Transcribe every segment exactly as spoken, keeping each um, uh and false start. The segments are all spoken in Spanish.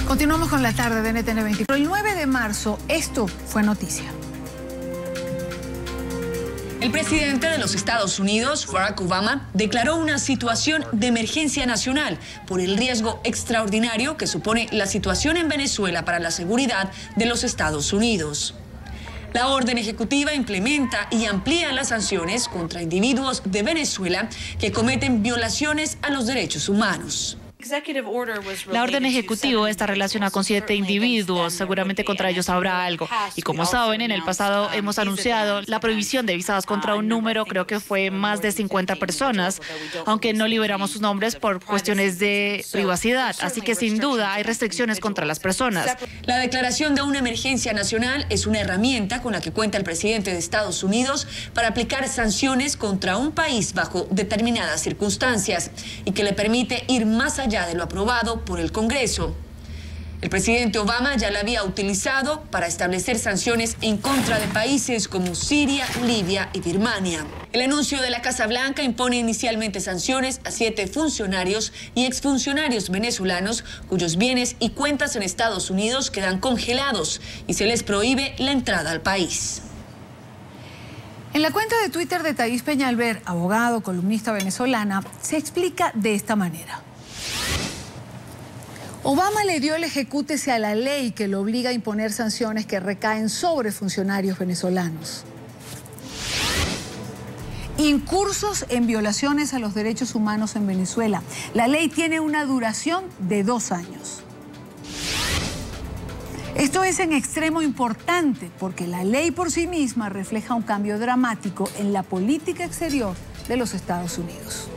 Continuamos con la tarde de N T N veinticuatro. El nueve de marzo, esto fue noticia. El presidente de los Estados Unidos, Barack Obama, declaró una situación de emergencia nacional por el riesgo extraordinario que supone la situación en Venezuela para la seguridad de los Estados Unidos. La orden ejecutiva implementa y amplía las sanciones contra individuos de Venezuela que cometen violaciones a los derechos humanos. La orden ejecutiva está relacionada con siete individuos, seguramente contra ellos habrá algo. Y como saben, en el pasado hemos anunciado la prohibición de visados contra un número, creo que fue más de cincuenta personas, aunque no liberamos sus nombres por cuestiones de privacidad. Así que sin duda hay restricciones contra las personas. La declaración de una emergencia nacional es una herramienta con la que cuenta el presidente de Estados Unidos para aplicar sanciones contra un país bajo determinadas circunstancias y que le permite ir más allá de lo aprobado por el Congreso. El presidente Obama ya la había utilizado para establecer sanciones en contra de países como Siria, Libia y Birmania. El anuncio de la Casa Blanca impone inicialmente sanciones a siete funcionarios y exfuncionarios venezolanos cuyos bienes y cuentas en Estados Unidos quedan congelados y se les prohíbe la entrada al país. En la cuenta de Twitter de Thaís Peñalver, abogado, columnista venezolana, se explica de esta manera. Obama le dio el ejecútese a la ley que lo obliga a imponer sanciones que recaen sobre funcionarios venezolanos. Incursos en violaciones a los derechos humanos en Venezuela. La ley tiene una duración de dos años. Esto es en extremo importante porque la ley por sí misma refleja un cambio dramático en la política exterior de los Estados Unidos.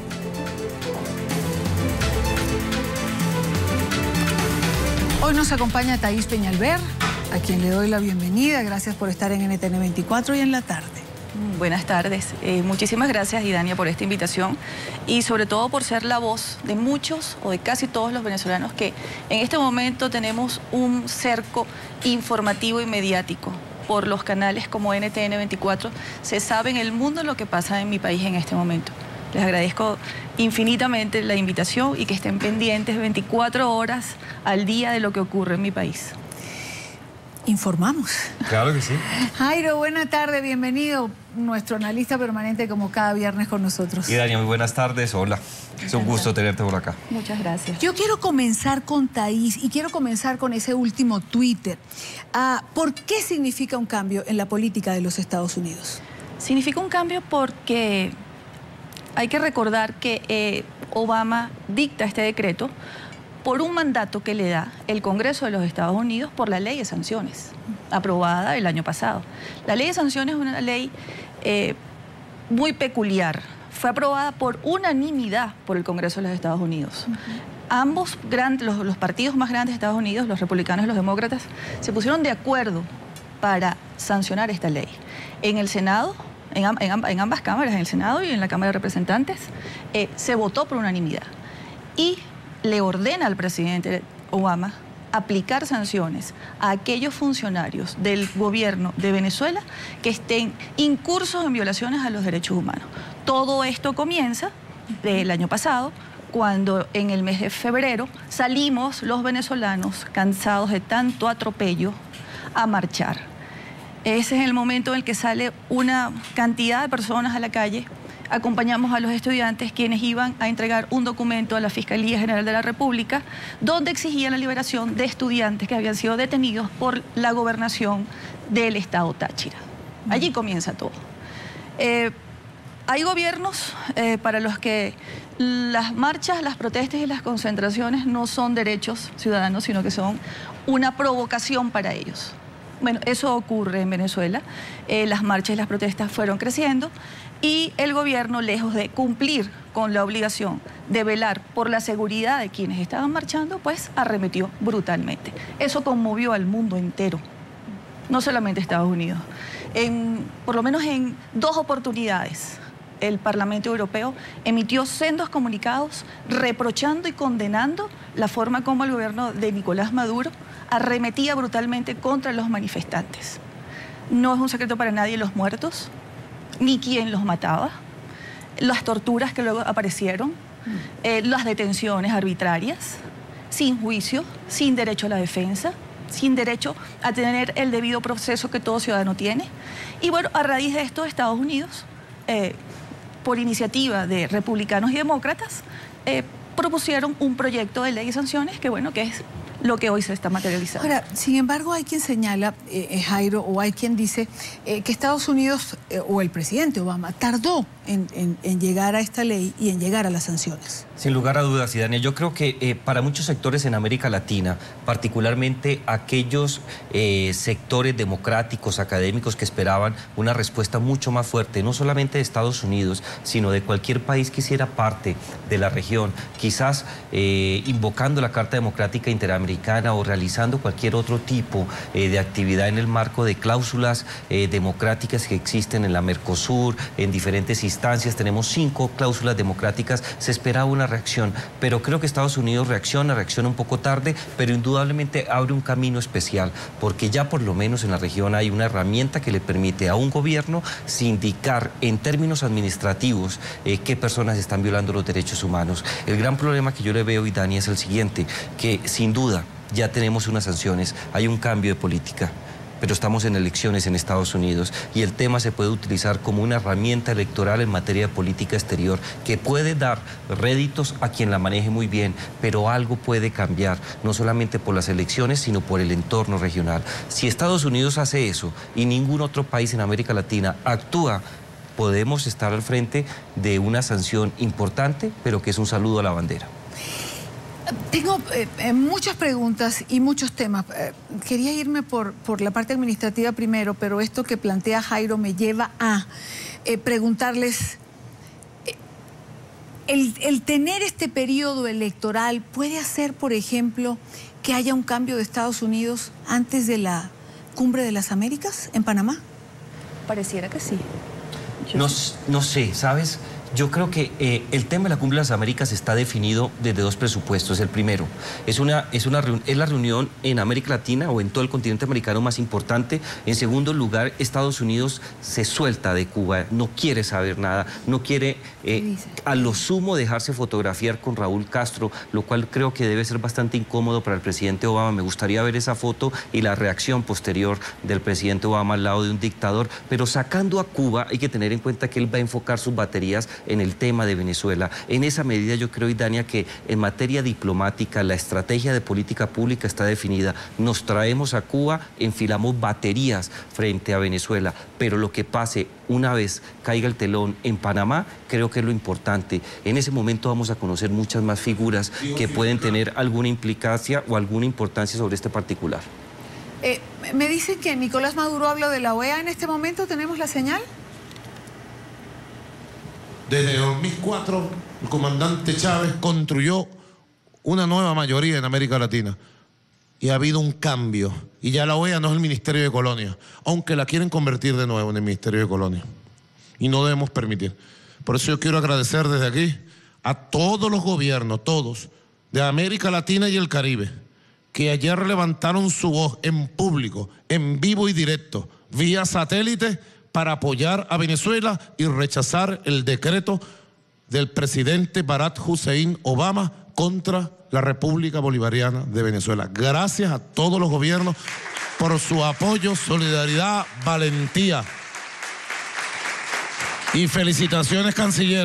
Hoy nos acompaña Thaís Peñalver, a quien le doy la bienvenida. Gracias por estar en N T N veinticuatro y en la tarde. Buenas tardes. Eh, muchísimas gracias, Idania, por esta invitación y sobre todo por ser la voz de muchos o de casi todos los venezolanos que en este momento tenemos un cerco informativo y mediático. Por los canales como N T N veinticuatro se sabe en el mundo lo que pasa en mi país en este momento. Les agradezco infinitamente la invitación y que estén pendientes veinticuatro horas al día de lo que ocurre en mi país. Informamos. Claro que sí. Jairo, buena tarde, bienvenido, nuestro analista permanente como cada viernes con nosotros. Y Dania, muy buenas tardes, hola. Es un gusto tenerte por acá. Muchas gracias. Yo quiero comenzar con Thaís y quiero comenzar con ese último Twitter. Ah, ¿por qué significa un cambio en la política de los Estados Unidos? Significa un cambio porque hay que recordar que eh, Obama dicta este decreto por un mandato que le da el Congreso de los Estados Unidos por la ley de sanciones, aprobada el año pasado. La ley de sanciones es una ley eh, muy peculiar. Fue aprobada por unanimidad por el Congreso de los Estados Unidos. Uh-huh. Ambos grandes, los, los partidos más grandes de Estados Unidos, los republicanos y los demócratas, se pusieron de acuerdo para sancionar esta ley. En el Senado, en, en, en ambas cámaras, en el Senado y en la Cámara de Representantes, eh, se votó por unanimidad. Y le ordena al presidente Obama aplicar sanciones a aquellos funcionarios del gobierno de Venezuela que estén incursos en violaciones a los derechos humanos. Todo esto comienza del año pasado, cuando en el mes de febrero salimos los venezolanos cansados de tanto atropello a marchar. Ese es el momento en el que sale una cantidad de personas a la calle. Acompañamos a los estudiantes quienes iban a entregar un documento a la Fiscalía General de la República donde exigían la liberación de estudiantes que habían sido detenidos por la gobernación del estado Táchira. Allí comienza todo. Eh, hay gobiernos eh, para los que las marchas, las protestas y las concentraciones no son derechos ciudadanos, sino que son una provocación para ellos. Bueno, eso ocurre en Venezuela. Eh, las marchas y las protestas fueron creciendo y el gobierno, lejos de cumplir con la obligación de velar por la seguridad de quienes estaban marchando, pues arremetió brutalmente. Eso conmovió al mundo entero, no solamente Estados Unidos. En, por lo menos en dos oportunidades, el Parlamento Europeo emitió sendos comunicados reprochando y condenando la forma como el gobierno de Nicolás Maduro arremetía brutalmente contra los manifestantes. No es un secreto para nadie los muertos, ni quién los mataba, las torturas que luego aparecieron, eh, las detenciones arbitrarias, sin juicio, sin derecho a la defensa, sin derecho a tener el debido proceso que todo ciudadano tiene. Y bueno, a raíz de esto, Estados Unidos, eh, por iniciativa de republicanos y demócratas, eh, propusieron un proyecto de ley de sanciones que, bueno, que es lo que hoy se está materializando. Ahora, sin embargo, hay quien señala, eh, Jairo, o hay quien dice eh, que Estados Unidos, eh, o el presidente Obama, tardó en, en, en llegar a esta ley y en llegar a las sanciones. Sin lugar a dudas, y Daniel, yo creo que eh, para muchos sectores en América Latina, particularmente aquellos eh, sectores democráticos, académicos que esperaban una respuesta mucho más fuerte, no solamente de Estados Unidos, sino de cualquier país que hiciera parte de la región, quizás eh, invocando la Carta Democrática Interamericana o realizando cualquier otro tipo eh, de actividad en el marco de cláusulas eh, democráticas que existen en la Mercosur, en diferentes instancias. Tenemos cinco cláusulas democráticas, se esperaba una reacción, pero creo que Estados Unidos reacciona, reacciona un poco tarde, pero indudablemente abre un camino especial, porque ya por lo menos en la región hay una herramienta que le permite a un gobierno sindicar en términos administrativos eh, qué personas están violando los derechos humanos. El gran problema que yo le veo, y Dani, es el siguiente, que sin duda ya tenemos unas sanciones, hay un cambio de política, pero estamos en elecciones en Estados Unidos y el tema se puede utilizar como una herramienta electoral en materia de política exterior que puede dar réditos a quien la maneje muy bien, pero algo puede cambiar, no solamente por las elecciones, sino por el entorno regional. Si Estados Unidos hace eso y ningún otro país en América Latina actúa, podemos estar al frente de una sanción importante, pero que es un saludo a la bandera. Tengo eh, muchas preguntas y muchos temas. Eh, quería irme por, por la parte administrativa primero, pero esto que plantea Jairo me lleva a eh, preguntarles, eh, el, el tener este periodo electoral puede hacer, por ejemplo, que haya un cambio de Estados Unidos antes de la Cumbre de las Américas en Panamá. Pareciera que sí. No, no sé, ¿sabes? Yo creo que eh, el tema de la Cumbre de las Américas está definido desde dos presupuestos. El primero, es, una, es, una, es la reunión en América Latina o en todo el continente americano más importante. En segundo lugar, Estados Unidos se suelta de Cuba, no quiere saber nada, no quiere eh, a lo sumo dejarse fotografiar con Raúl Castro, lo cual creo que debe ser bastante incómodo para el presidente Obama. Me gustaría ver esa foto y la reacción posterior del presidente Obama al lado de un dictador, pero sacando a Cuba hay que tener en cuenta que él va a enfocar sus baterías en el tema de Venezuela. En esa medida yo creo, Idania, que en materia diplomática la estrategia de política pública está definida. Nos traemos a Cuba, enfilamos baterías frente a Venezuela, pero lo que pase una vez caiga el telón en Panamá, creo que es lo importante. En ese momento vamos a conocer muchas más figuras que pueden tener alguna implicancia o alguna importancia sobre este particular. Eh, me dicen que Nicolás Maduro habla de la O E A en este momento, ¿tenemos la señal? Desde dos mil cuatro, el comandante Chávez construyó una nueva mayoría en América Latina. Y ha habido un cambio. Y ya la O E A no es el Ministerio de Colonia, aunque la quieren convertir de nuevo en el Ministerio de Colonia. Y no debemos permitir. Por eso yo quiero agradecer desde aquí a todos los gobiernos, todos, de América Latina y el Caribe, que ayer levantaron su voz en público, en vivo y directo, vía satélite, para apoyar a Venezuela y rechazar el decreto del presidente Barack Hussein Obama contra la República Bolivariana de Venezuela. Gracias a todos los gobiernos por su apoyo, solidaridad, valentía. Y felicitaciones, canciller.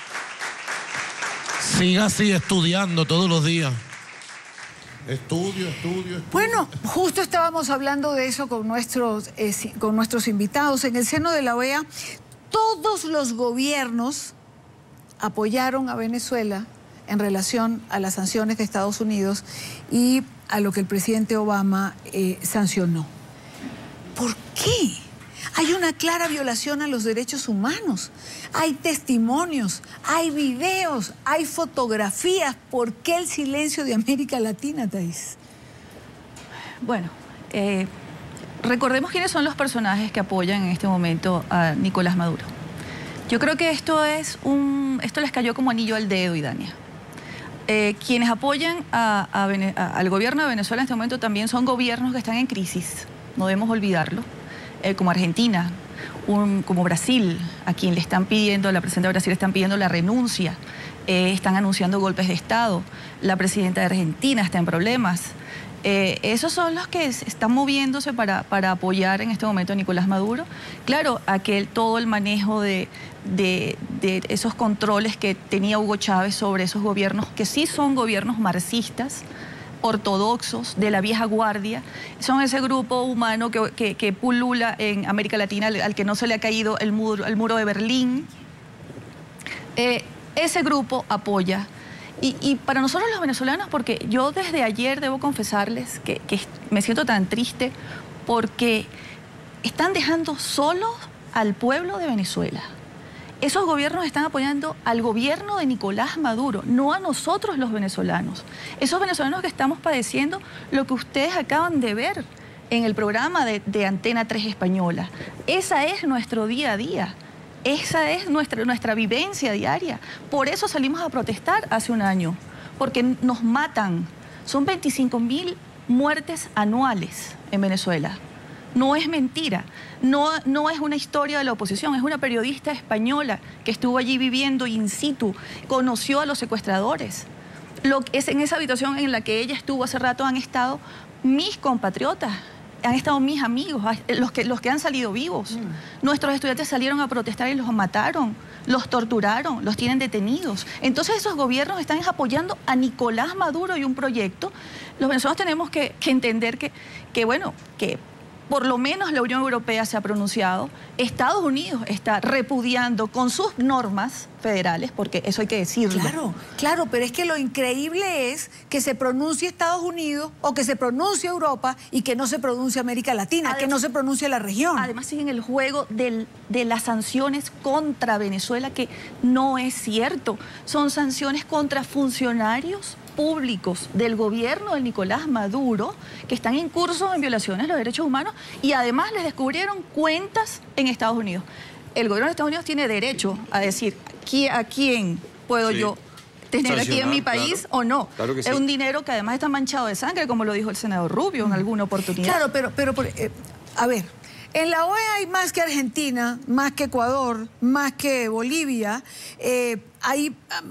Siga así estudiando todos los días. Estudio, estudio, estudio. Bueno, justo estábamos hablando de eso con nuestros, eh, con nuestros invitados. En el seno de la O E A, todos los gobiernos apoyaron a Venezuela en relación a las sanciones de Estados Unidos y a lo que el presidente Obama eh, sancionó. ¿Por qué? Hay una clara violación a los derechos humanos. Hay testimonios, hay videos, hay fotografías. ¿Por qué el silencio de América Latina, Thais? Bueno, eh, recordemos quiénes son los personajes que apoyan en este momento a Nicolás Maduro. Yo creo que esto es un, esto les cayó como anillo al dedo, Idania. Eh, quienes apoyan a, a Vene, a, al gobierno de Venezuela en este momento también son gobiernos que están en crisis, no debemos olvidarlo, eh, como Argentina, un, como Brasil, a quien le están pidiendo, a la presidenta de Brasil le están pidiendo la renuncia eh, están anunciando golpes de Estado, la presidenta de Argentina está en problemas. Eh, esos son los que están moviéndose para, para apoyar en este momento a Nicolás Maduro. Claro, aquel todo el manejo de, de, de esos controles que tenía Hugo Chávez sobre esos gobiernos, que sí son gobiernos marxistas, ortodoxos, de la vieja guardia, son ese grupo humano que, que, que pulula en América Latina, al, al que no se le ha caído el muro, el muro de Berlín. Eh, ese grupo apoya. Y, y para nosotros los venezolanos, porque yo desde ayer debo confesarles que, que me siento tan triste porque están dejando solos al pueblo de Venezuela. Esos gobiernos están apoyando al gobierno de Nicolás Maduro, no a nosotros los venezolanos. Esos venezolanos que estamos padeciendo lo que ustedes acaban de ver en el programa de, de Antena tres Española. Esa es nuestro día a día. Esa es nuestra, nuestra vivencia diaria. Por eso salimos a protestar hace un año, porque nos matan. Son veinticinco mil muertes anuales en Venezuela. No es mentira, no, no es una historia de la oposición, es una periodista española que estuvo allí viviendo in situ, conoció a los secuestradores. Lo, es en esa habitación en la que ella estuvo hace rato han estado mis compatriotas. Han estado mis amigos, los que, los que han salido vivos. Mm. Nuestros estudiantes salieron a protestar y los mataron, los torturaron, los tienen detenidos. Entonces esos gobiernos están apoyando a Nicolás Maduro y un proyecto. Los venezolanos tenemos que, que entender que, que, bueno, que por lo menos la Unión Europea se ha pronunciado, Estados Unidos está repudiando con sus normas federales, porque eso hay que decirlo. Claro, claro, pero es que lo increíble es que se pronuncie Estados Unidos o que se pronuncie Europa y que no se pronuncie América Latina, además, que no se pronuncie la región. Además siguen el juego del, de las sanciones contra Venezuela, que no es cierto. Son sanciones contra funcionarios públicos del gobierno de Nicolás Maduro que están incursos en violaciones de los derechos humanos y además les descubrieron cuentas en Estados Unidos. El gobierno de Estados Unidos tiene derecho a decir a quién puedo sí. yo tener Sancionar, aquí en mi país claro. o no. Claro que sí. Es un dinero que además está manchado de sangre, como lo dijo el senador Rubio en alguna oportunidad. Claro, pero, pero eh, a ver, en la O E A hay más que Argentina, más que Ecuador, más que Bolivia, eh, hay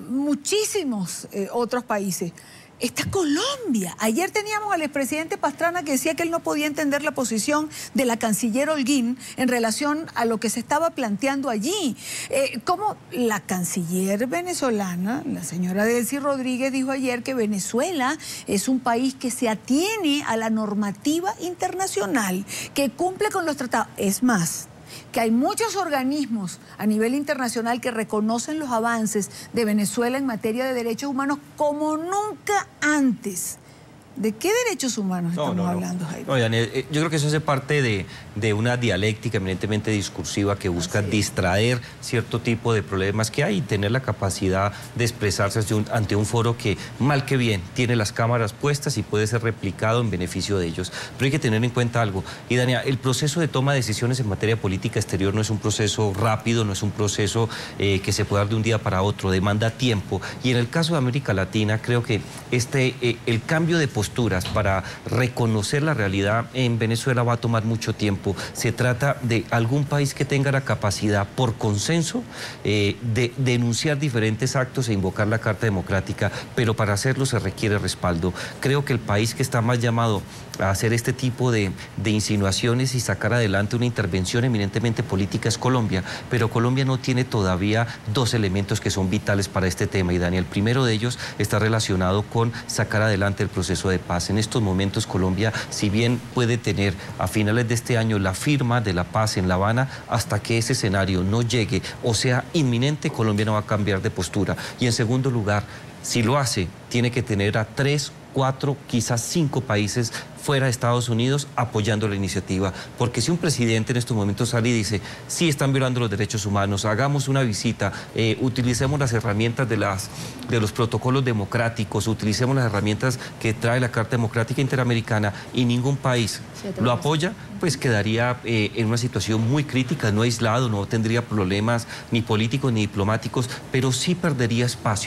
muchísimos eh, otros países. Está Colombia. Ayer teníamos al expresidente Pastrana que decía que él no podía entender la posición de la canciller Holguín en relación a lo que se estaba planteando allí. Eh, como la canciller venezolana, la señora Delcy Rodríguez, dijo ayer que Venezuela es un país que se atiene a la normativa internacional, que cumple con los tratados. Es más, que hay muchos organismos a nivel internacional que reconocen los avances de Venezuela en materia de derechos humanos como nunca antes. ¿De qué derechos humanos no, estamos no, no. hablando, Jaime? No, Daniel, eh, yo creo que eso hace parte de, de una dialéctica eminentemente discursiva que busca Así. distraer cierto tipo de problemas que hay y tener la capacidad de expresarse ante un, ante un foro que, mal que bien, tiene las cámaras puestas y puede ser replicado en beneficio de ellos. Pero hay que tener en cuenta algo. Y, Daniel, el proceso de toma de decisiones en materia política exterior no es un proceso rápido, no es un proceso eh, que se puede dar de un día para otro, demanda tiempo. Y en el caso de América Latina, creo que este, eh, el cambio de postura para reconocer la realidad en Venezuela va a tomar mucho tiempo. Se trata de algún país que tenga la capacidad, por consenso, eh, de denunciar diferentes actos e invocar la Carta Democrática, pero para hacerlo se requiere respaldo. Creo que el país que está más llamado a hacer este tipo de, de insinuaciones y sacar adelante una intervención eminentemente política es Colombia, pero Colombia no tiene todavía dos elementos que son vitales para este tema, y Daniel, el primero de ellos está relacionado con sacar adelante el proceso de paz. En estos momentos Colombia, si bien puede tener a finales de este año la firma de la paz en La Habana, hasta que ese escenario no llegue o sea inminente, Colombia no va a cambiar de postura. Y en segundo lugar, si lo hace, tiene que tener a tres, cuatro, quizás cinco países fuera de Estados Unidos apoyando la iniciativa, porque si un presidente en estos momentos sale y dice, sí están violando los derechos humanos, hagamos una visita, eh, utilicemos las herramientas de, las, de los protocolos democráticos, utilicemos las herramientas que trae la Carta Democrática Interamericana y ningún país lo apoya, pues quedaría eh, en una situación muy crítica, no aislado, no tendría problemas ni políticos ni diplomáticos, pero sí perdería espacio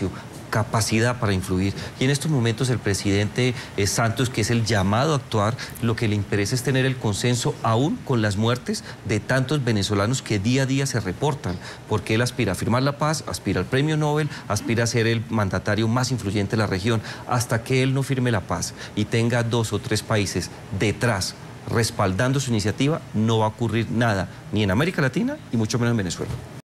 capacidad para influir. Y en estos momentos el presidente eh, Santos, que es el llamado a actuar, lo que le interesa es tener el consenso aún con las muertes de tantos venezolanos que día a día se reportan, porque él aspira a firmar la paz, aspira al premio Nobel, aspira a ser el mandatario más influyente de la región. Hasta que él no firme la paz y tenga dos o tres países detrás respaldando su iniciativa, no va a ocurrir nada, ni en América Latina y mucho menos en Venezuela.